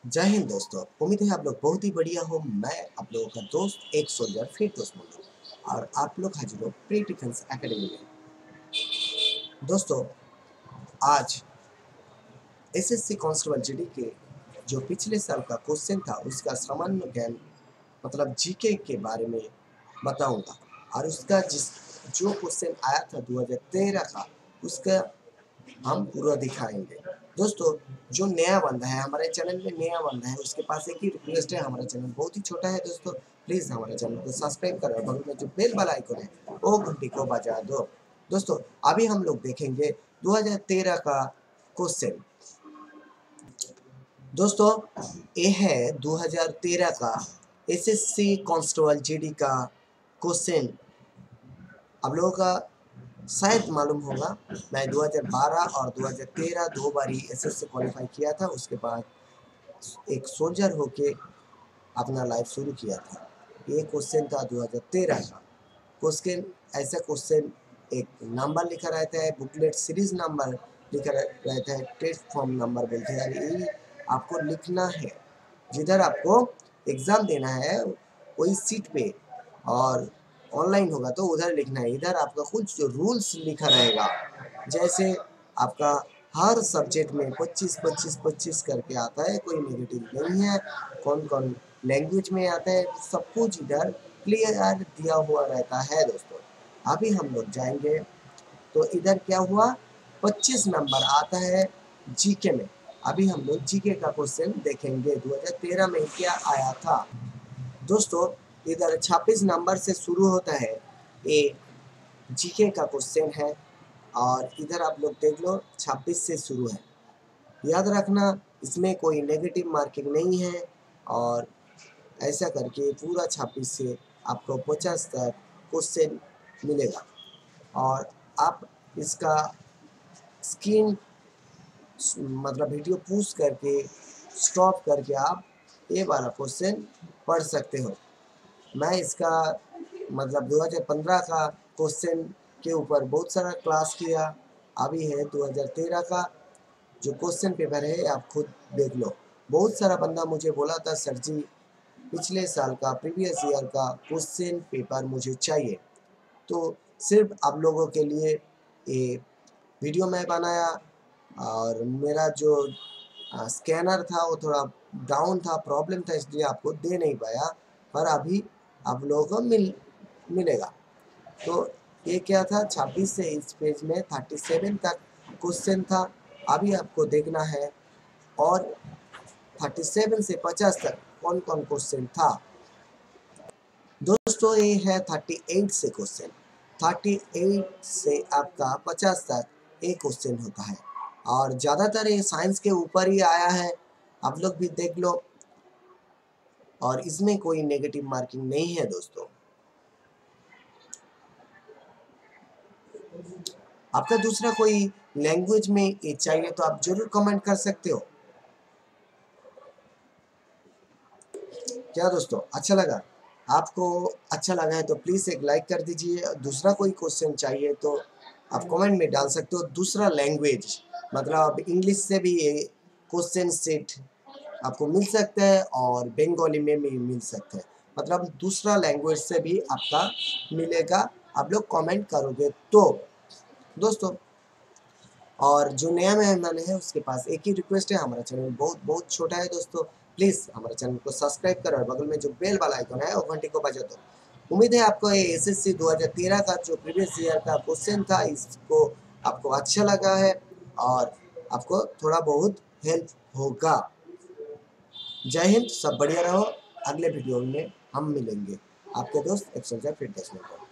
जय हिंद दोस्तों, उम्मीद है आप लोग बहुत ही बढ़िया हो। मैं आप लोगों का दोस्त एक सोल्जर FERDOUS मोंडाल और आप लोग हाजिर हो प्री डिफेंस एकेडमी में। दोस्तों, आज SSC कांस्टेबल जीडी के जो पिछले साल का क्वेश्चन था उसका सामान्य ज्ञान मतलब जीके के बारे में बताऊंगा और उसका जो क्वेश्चन आया था 2013 का उसका हम पूरा दिखाएंगे। दोस्तों, जो नया बंदा है हमारे चैनल में नया बंदा है उसके पास एक ही रिक्वेस्ट है। हमारा चैनल बहुत ही छोटा है दोस्तों, प्लीज़ हमारे चैनल को सब्सक्राइब करो, बगल में जो बेल वाला आइकन है वो घंटी को बजा दो। दोस्तों, अभी हम लोग देखेंगे 2013 का क्वेश्चन। दोस्तों, ये है 2013 का SSC कांस्टेबल जीडी का क्वेश्चन। आप लोगों का शायद मालूम होगा, मैं 2012 और 2013 दो बार ही SSC क्वालिफाई किया था। उसके बाद एक सोल्जर होके अपना लाइफ शुरू किया था। ये क्वेश्चन था 2013 का क्वेश्चन। ऐसा क्वेश्चन एक नंबर लिखा रहता है, बुकलेट सीरीज नंबर लिखा रहता है, टेस्ट फॉर्म नंबर बोलते हैं। ये आपको लिखना है जिधर आपको एग्ज़ाम देना है वही सीट पे, और ऑनलाइन होगा तो उधर लिखना है। इधर आपका कुछ रूल्स लिखा रहेगा, जैसे आपका हर सब्जेक्ट में 25-25-25 करके आता है, कोई नेगेटिव नहीं है। कौन कौन लैंग्वेज में आता है सब कुछ इधर क्लियर दिया हुआ रहता है। दोस्तों, अभी हम लोग जाएंगे तो इधर क्या हुआ, 25 नंबर आता है जीके में। अभी हम लोग जीके का क्वेश्चन देखेंगे 2013 में क्या आया था। दोस्तों, इधर 26 नंबर से शुरू होता है, ये जीके का क्वेश्चन है। और इधर आप लोग देख लो 26 से शुरू है। याद रखना, इसमें कोई नेगेटिव मार्किंग नहीं है, और ऐसा करके पूरा 26 से आपको 50 तक क्वेश्चन मिलेगा। और आप इसका स्क्रीन मतलब वीडियो पूछ करके स्टॉप करके आप ये वाला क्वेश्चन पढ़ सकते हो। मैं इसका मतलब 2015 का क्वेश्चन के ऊपर बहुत सारा क्लास किया। अभी है 2013 का जो क्वेश्चन पेपर है, आप खुद देख लो। बहुत सारा बंदा मुझे बोला था, सर जी पिछले साल का प्रीवियस ईयर का क्वेश्चन पेपर मुझे चाहिए। तो सिर्फ आप लोगों के लिए ये वीडियो मैं बनाया, और मेरा जो स्कैनर था वो थोड़ा डाउन था, प्रॉब्लम था, इसलिए आपको दे नहीं पाया, पर अभी आप लोगों को मिलेगा। तो ये क्या था, 26 से इस पेज में 37 तक क्वेश्चन था। अभी आपको देखना है और 37 से 50 तक कौन कौन क्वेश्चन था। दोस्तों, ये है 38 से क्वेश्चन। 38 से आपका 50 तक एक क्वेश्चन होता है, और ज़्यादातर ये साइंस के ऊपर ही आया है, आप लोग भी देख लो। और इसमें कोई नेगेटिव मार्किंग नहीं है। दोस्तों, आपका दूसरा कोई लैंग्वेज में ये चाहिए तो आप जरूर कमेंट कर सकते हो। क्या दोस्तों, अच्छा लगा? आपको अच्छा लगा है तो प्लीज़ एक लाइक कर दीजिए। दूसरा कोई क्वेश्चन चाहिए तो आप कमेंट में डाल सकते हो। दूसरा लैंग्वेज मतलब इंग्लिश से भी ये क्वेश्चन सेट आपको मिल सकता है, और बंगाली में भी मिल सकता है। मतलब दूसरा लैंग्वेज से भी आपका मिलेगा, आप लोग कमेंट करोगे तो। दोस्तों, और जो नया मेहमान है उसके पास एक ही रिक्वेस्ट है, हमारा चैनल बहुत बहुत छोटा है दोस्तों, प्लीज़ हमारे चैनल को सब्सक्राइब करो और बगल में जो बेल वाला आइकन है वो घंटी को बजा दो। उम्मीद है आपको ये SSC 2013 का जो प्रीवियस ईयर का क्वेश्चन था इसको आपको अच्छा लगा है, और आपको थोड़ा बहुत हेल्प होगा। जय हिंद, सब बढ़िया रहो। अगले वीडियो में हम मिलेंगे। आपके दोस्त एक सोल्जर FERDOUS मोंडाल।